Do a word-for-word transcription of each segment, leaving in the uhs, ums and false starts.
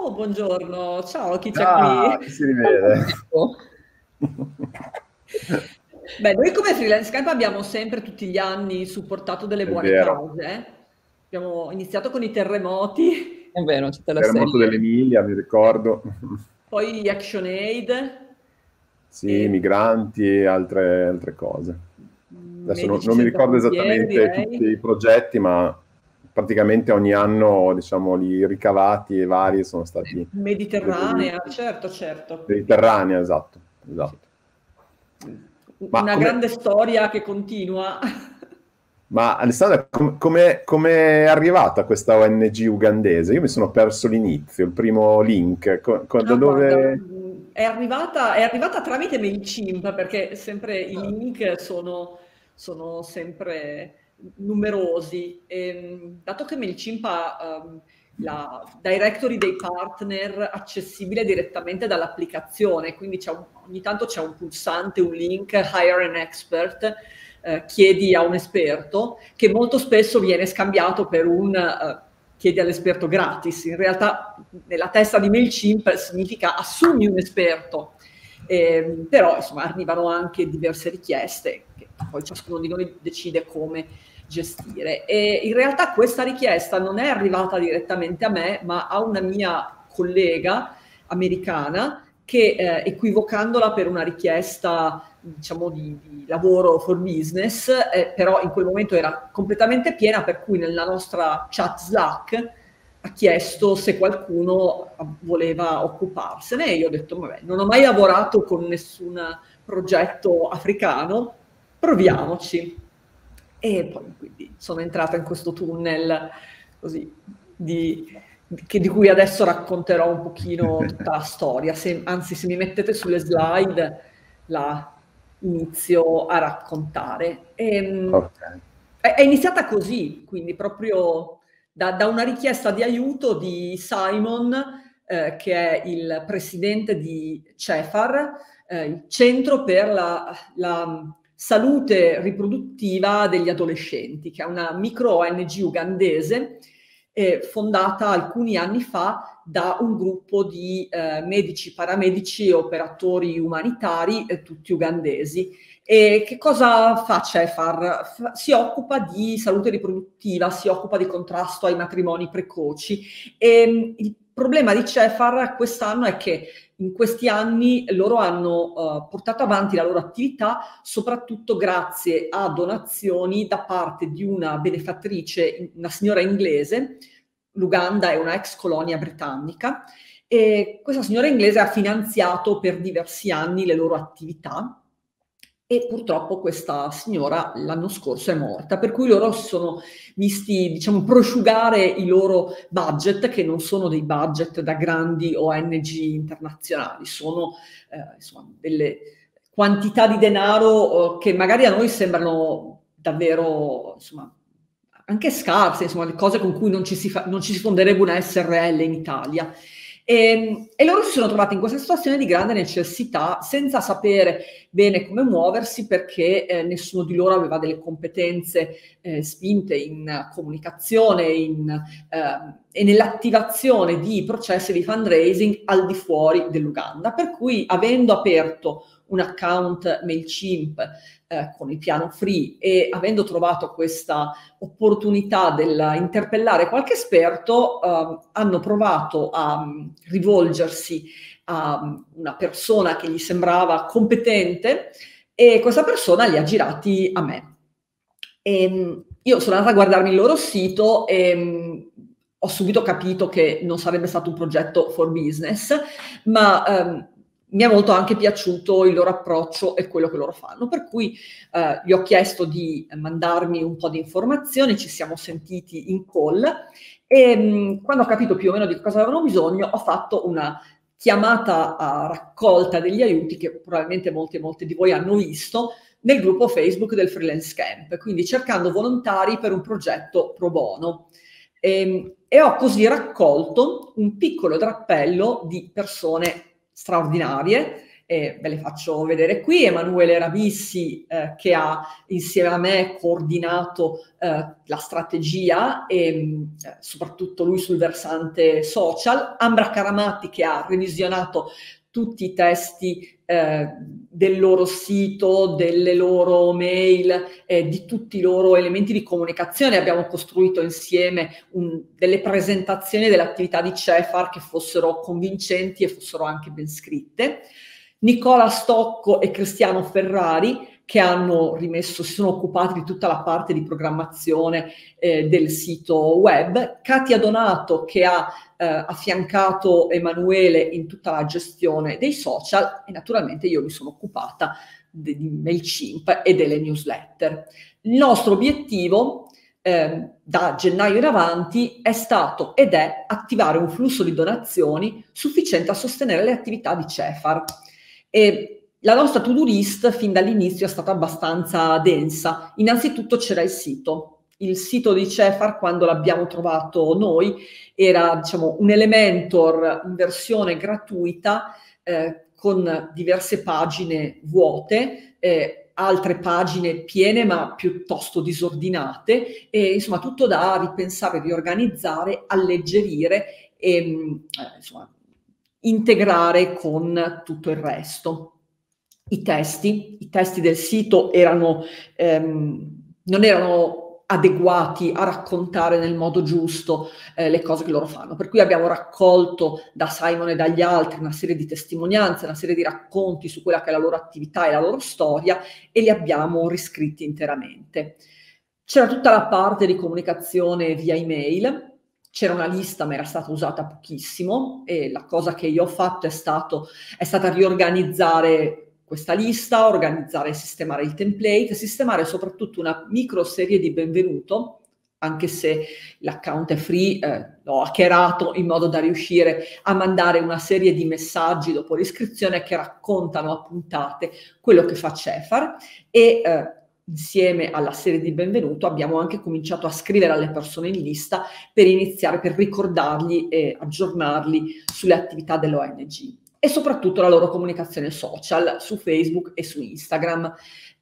Oh, buongiorno, ciao, chi c'è Ah, qui? ci si rivede. Beh, noi come Freelance Camp abbiamo sempre tutti gli anni supportato delle È buone vero. cause. Abbiamo iniziato con i terremoti, È vero, c'è te la Terremoto serie. dell'Emilia, mi ricordo. poi ActionAid, Sì, e migranti e altre, altre cose. Adesso non, Medici non mi Senza ricordo Frontiere, esattamente tutti i direi. progetti, ma praticamente ogni anno, diciamo, i ricavati e vari sono stati Mediterranea, devoluti. certo, certo. Mediterranea, esatto, Sì. esatto. Ma Una come, grande storia che continua. ma Alessandra, com- come come è arrivata questa O N G ugandese? Io mi sono perso l'inizio, il primo link. Co- co- da Ah, guarda, dove... mh, è arrivata, è arrivata tramite MailChimp perché sempre i link sono, sono sempre numerosi. E, mh, dato che MailChimp ha ehm, la directory dei partner accessibile direttamente dall'applicazione, quindi c'è un- ogni tanto c'è un pulsante, un link, hire an expert, eh, chiedi a un esperto, che molto spesso viene scambiato per un eh, chiedi all'esperto gratis. In realtà nella testa di MailChimp significa assumi un esperto, eh, però insomma arrivano anche diverse richieste che poi ciascuno di noi decide come gestire. E in realtà questa richiesta non è arrivata direttamente a me, ma a una mia collega americana che eh, equivocandola per una richiesta diciamo di, di lavoro for business, eh, però in quel momento era completamente piena, per cui nella nostra chat Slack ha chiesto se qualcuno voleva occuparsene e io ho detto vabbè, non ho mai lavorato con nessun progetto africano, proviamoci. E poi quindi sono entrata in questo tunnel così di, che, di cui adesso racconterò un pochino tutta la storia. Se, anzi, se mi mettete sulle slide la inizio a raccontare. E, Ok. è, è iniziata così, quindi proprio da, da una richiesta di aiuto di Simon, eh, che è il presidente di CEFAR, eh, il Centro per la, la salute riproduttiva degli adolescenti, che è una micro O N G ugandese eh, fondata alcuni anni fa da un gruppo di eh, medici, paramedici e operatori umanitari, eh, tutti ugandesi. E che cosa fa CEFAR? F- si occupa di salute riproduttiva, si occupa di contrasto ai matrimoni precoci. E il problema di CEFAR quest'anno è che in questi anni loro hanno uh, portato avanti la loro attività soprattutto grazie a donazioni da parte di una benefattrice, una signora inglese. L'Uganda è una ex colonia britannica e questa signora inglese ha finanziato per diversi anni le loro attività e purtroppo questa signora l'anno scorso è morta, per cui loro si sono visti, diciamo, prosciugare i loro budget, che non sono dei budget da grandi O N G internazionali, sono eh, insomma, delle quantità di denaro eh, che magari a noi sembrano davvero, insomma, anche scarse, insomma, le cose con cui non ci si, fa, non ci si fonderebbe una S R L in Italia. E, e loro si sono trovati in questa situazione di grande necessità, senza sapere bene come muoversi, perché eh, nessuno di loro aveva delle competenze eh, spinte in comunicazione in, eh, e nell'attivazione di processi di fundraising al di fuori dell'Uganda. Per cui, avendo aperto un account MailChimp eh, con il piano free e avendo trovato questa opportunità del interpellare qualche esperto, eh, hanno provato a um, rivolgersi a um, una persona che gli sembrava competente e questa persona li ha girati a me. E, um, io sono andata a guardarmi il loro sito e um, ho subito capito che non sarebbe stato un progetto for business, ma um, mi è molto anche piaciuto il loro approccio e quello che loro fanno, per cui eh, gli ho chiesto di mandarmi un po' di informazioni, ci siamo sentiti in call e mh, quando ho capito più o meno di cosa avevano bisogno ho fatto una chiamata a raccolta degli aiuti che probabilmente molti e molte di voi hanno visto nel gruppo Facebook del Freelance Camp, quindi cercando volontari per un progetto pro bono. E, e ho così raccolto un piccolo drappello di persone straordinarie e ve le faccio vedere qui. Emanuele Rabissi, eh, che ha insieme a me coordinato eh, la strategia e eh, soprattutto lui sul versante social, Ambra Caramatti che ha revisionato tutti i testi eh, del loro sito, delle loro mail, eh, di tutti i loro elementi di comunicazione. Abbiamo costruito insieme un, delle presentazioni delle attività di Cefar che fossero convincenti e fossero anche ben scritte. Nicola Stocco e Cristiano Ferrari che hanno rimesso, si sono occupati di tutta la parte di programmazione eh, del sito web, Katia Donato che ha eh, affiancato Emanuele in tutta la gestione dei social e naturalmente io mi sono occupata di, di MailChimp e delle newsletter. Il nostro obiettivo eh, da gennaio in avanti è stato ed è attivare un flusso di donazioni sufficiente a sostenere le attività di Cefar. E la nostra to-do list fin dall'inizio è stata abbastanza densa. Innanzitutto c'era il sito. Il sito di Cefar, quando l'abbiamo trovato noi, era diciamo, un Elementor in versione gratuita eh, con diverse pagine vuote, eh, altre pagine piene ma piuttosto disordinate, e insomma tutto da ripensare, riorganizzare, alleggerire e eh, insomma, integrare con tutto il resto. I testi, i testi del sito erano, ehm, non erano adeguati a raccontare nel modo giusto eh, le cose che loro fanno, per cui abbiamo raccolto da Simon e dagli altri una serie di testimonianze, una serie di racconti su quella che è la loro attività e la loro storia e li abbiamo riscritti interamente. C'era tutta la parte di comunicazione via email. C'era una lista ma era stata usata pochissimo e la cosa che io ho fatto è, stato, è stata riorganizzare questa lista, organizzare e sistemare il template, sistemare soprattutto una micro serie di benvenuto, anche se l'account è free, eh, l'ho hackerato in modo da riuscire a mandare una serie di messaggi dopo l'iscrizione che raccontano a puntate quello che fa Cefar e eh, insieme alla serie di benvenuto abbiamo anche cominciato a scrivere alle persone in lista per iniziare, per ricordargli e aggiornarli sulle attività dell'O N G e soprattutto la loro comunicazione social su Facebook e su Instagram,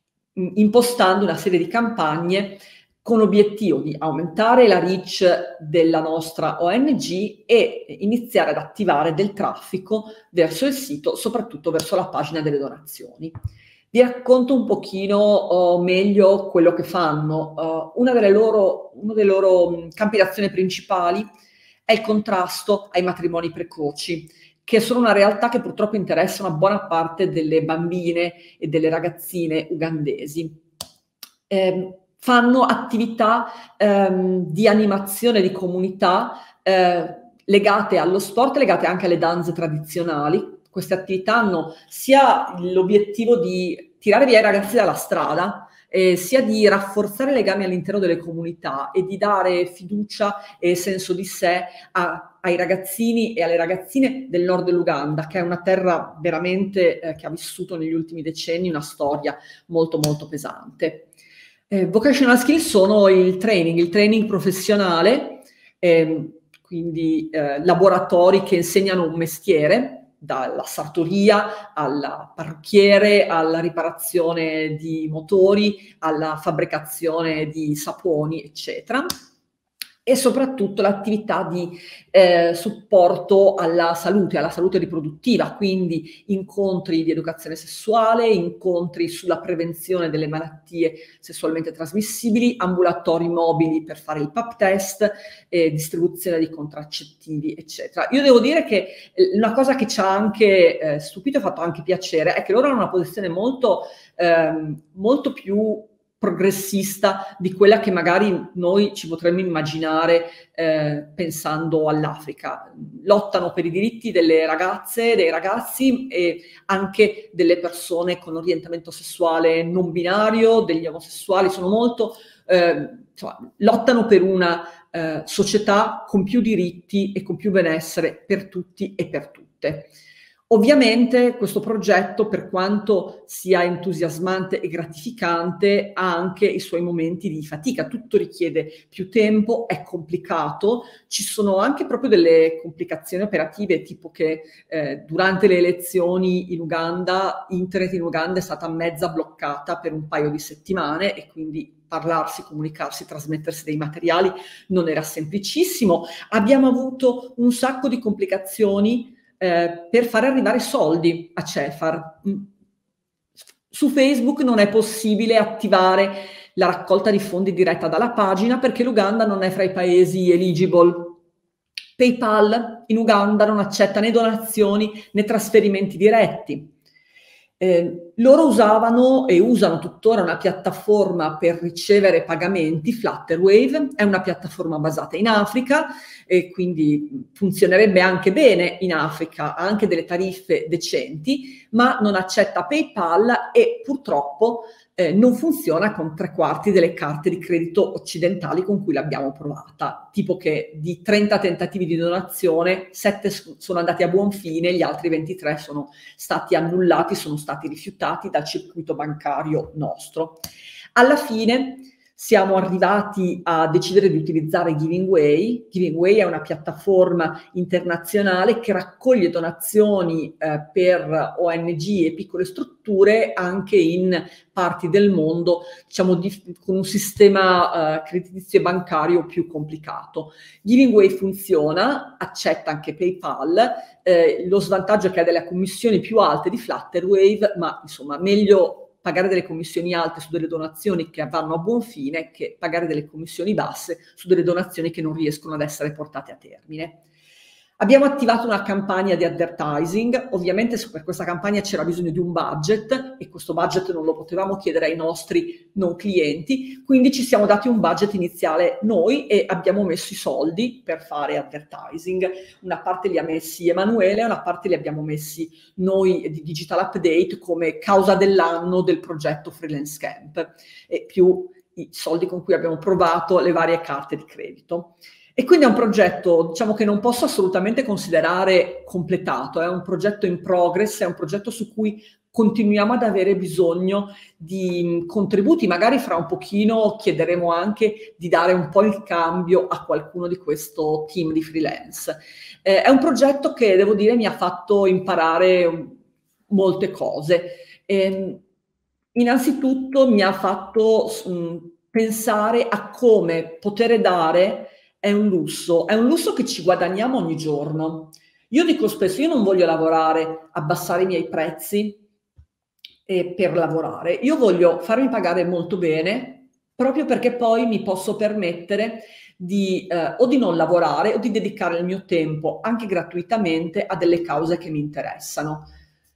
impostando una serie di campagne con l'obiettivo di aumentare la reach della nostra O N G e iniziare ad attivare del traffico verso il sito, soprattutto verso la pagina delle donazioni. Vi racconto un pochino uh, meglio quello che fanno. Uh, una delle loro, uno dei loro um, campi d'azione principali è il contrasto ai matrimoni precoci, che sono una realtà che purtroppo interessa una buona parte delle bambine e delle ragazzine ugandesi. Eh, fanno attività ehm, di animazione di comunità eh, legate allo sport, legate anche alle danze tradizionali. Queste attività hanno sia l'obiettivo di tirare via i ragazzi dalla strada, eh, sia di rafforzare i legami all'interno delle comunità e di dare fiducia e senso di sé a, ai ragazzini e alle ragazzine del nord dell'Uganda, che è una terra veramente eh, che ha vissuto negli ultimi decenni una storia molto molto pesante. Eh, vocational skills sono il training, il training professionale, eh, quindi eh, laboratori che insegnano un mestiere, dalla sartoria al parrucchiere, alla riparazione di motori, alla fabbricazione di saponi, eccetera. E soprattutto l'attività di eh, supporto alla salute, alla salute riproduttiva, quindi incontri di educazione sessuale, incontri sulla prevenzione delle malattie sessualmente trasmissibili, ambulatori mobili per fare il pap test, eh, distribuzione di contraccettivi, eccetera. Io devo dire che una cosa che ci ha anche eh, stupito e fatto anche piacere è che loro hanno una posizione molto, eh, molto più progressista di quella che magari noi ci potremmo immaginare eh, pensando all'Africa. Lottano per i diritti delle ragazze, dei ragazzi e anche delle persone con orientamento sessuale non binario, degli omosessuali, sono molto, eh, insomma, lottano per una eh, società con più diritti e con più benessere per tutti e per tutte. Ovviamente questo progetto, per quanto sia entusiasmante e gratificante, ha anche i suoi momenti di fatica. Tutto richiede più tempo, è complicato, ci sono anche proprio delle complicazioni operative, tipo che eh, durante le elezioni in Uganda, internet in Uganda è stata mezza bloccata per un paio di settimane e quindi parlarsi, comunicarsi, trasmettersi dei materiali non era semplicissimo. Abbiamo avuto un sacco di complicazioni Eh, per fare arrivare soldi a Cefar. Su Facebook non è possibile attivare la raccolta di fondi diretta dalla pagina perché l'Uganda non è fra i paesi eligible. PayPal in Uganda non accetta né donazioni né trasferimenti diretti. Eh, loro usavano e usano tuttora una piattaforma per ricevere pagamenti, Flutterwave, è una piattaforma basata in Africa e quindi funzionerebbe anche bene in Africa, ha anche delle tariffe decenti, ma non accetta PayPal e purtroppo eh, non funziona con tre quarti delle carte di credito occidentali con cui l'abbiamo provata, tipo che di trenta tentativi di donazione, sette sono andati a buon fine, gli altri ventitré sono stati annullati, sono stati rifiutati dal circuito bancario nostro. Alla fine siamo arrivati a decidere di utilizzare Givingway. Givingway è una piattaforma internazionale che raccoglie donazioni eh, per O N G e piccole strutture anche in parti del mondo, diciamo, di, con un sistema eh, creditizio e bancario più complicato. Givingway funziona, accetta anche PayPal, eh, lo svantaggio è che ha delle commissioni più alte di Flutterwave, ma insomma meglio pagare delle commissioni alte su delle donazioni che vanno a buon fine che pagare delle commissioni basse su delle donazioni che non riescono ad essere portate a termine. Abbiamo attivato una campagna di advertising, ovviamente per questa campagna c'era bisogno di un budget e questo budget non lo potevamo chiedere ai nostri non clienti, quindi ci siamo dati un budget iniziale noi e abbiamo messo i soldi per fare advertising. Una parte li ha messi Emanuele, una parte li abbiamo messi noi di Digital Update come causa dell'anno del progetto Freelance Camp e più i soldi con cui abbiamo provato le varie carte di credito. E quindi è un progetto, diciamo, che non posso assolutamente considerare completato, è un progetto in progress, è un progetto su cui continuiamo ad avere bisogno di contributi, magari fra un pochino chiederemo anche di dare un po' il cambio a qualcuno di questo team di freelance. Eh, è un progetto che, devo dire, mi ha fatto imparare molte cose. Eh, innanzitutto mi ha fatto mh, pensare a come poter dare è un lusso, è un lusso che ci guadagniamo ogni giorno. Io dico spesso, io non voglio lavorare, abbassare i miei prezzi eh, per lavorare, io voglio farmi pagare molto bene, proprio perché poi mi posso permettere di eh, o di non lavorare o di dedicare il mio tempo anche gratuitamente a delle cause che mi interessano.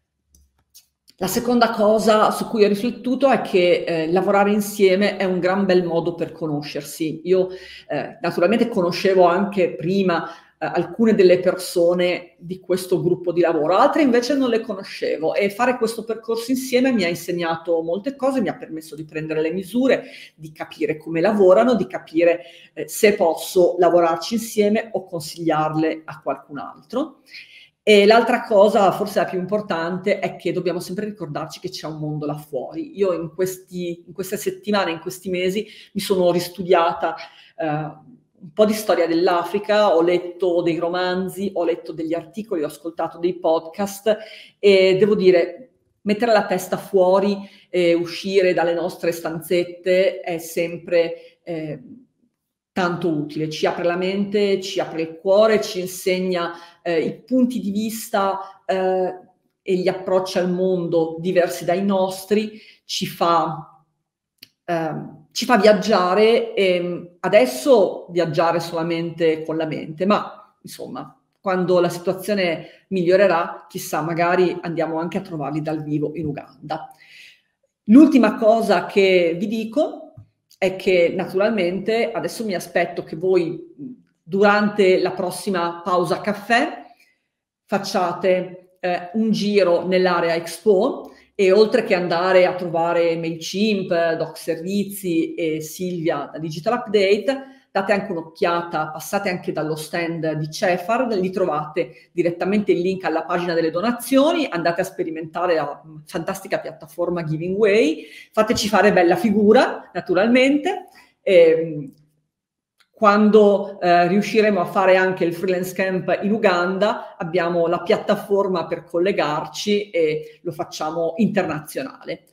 La seconda cosa su cui ho riflettuto è che eh, lavorare insieme è un gran bel modo per conoscersi. Io eh, naturalmente conoscevo anche prima eh, alcune delle persone di questo gruppo di lavoro, altre invece non le conoscevo e fare questo percorso insieme mi ha insegnato molte cose, mi ha permesso di prendere le misure, di capire come lavorano, di capire eh, se posso lavorarci insieme o consigliarle a qualcun altro. E l'altra cosa, forse la più importante, è che dobbiamo sempre ricordarci che c'è un mondo là fuori. Io in, questi, in queste settimane, in questi mesi, mi sono ristudiata eh, un po' di storia dell'Africa, ho letto dei romanzi, ho letto degli articoli, ho ascoltato dei podcast e devo dire, mettere la testa fuori e uscire dalle nostre stanzette è sempre eh, tanto utile, ci apre la mente, ci apre il cuore, ci insegna eh, i punti di vista eh, e gli approcci al mondo diversi dai nostri, ci fa, eh, ci fa viaggiare e adesso viaggiare solamente con la mente, ma insomma, quando la situazione migliorerà, chissà, magari andiamo anche a trovarli dal vivo in Uganda. L'ultima cosa che vi dico è che naturalmente adesso mi aspetto che voi durante la prossima pausa caffè facciate eh, un giro nell'area Expo e oltre che andare a trovare MailChimp, Doc Servizi e Silvia da Digital Update, date anche un'occhiata, passate anche dallo stand di Cefard, lì trovate direttamente il link alla pagina delle donazioni, andate a sperimentare la fantastica piattaforma Giving Way, fateci fare bella figura, naturalmente. E, quando eh, riusciremo a fare anche il freelance camp in Uganda, abbiamo la piattaforma per collegarci e lo facciamo internazionale.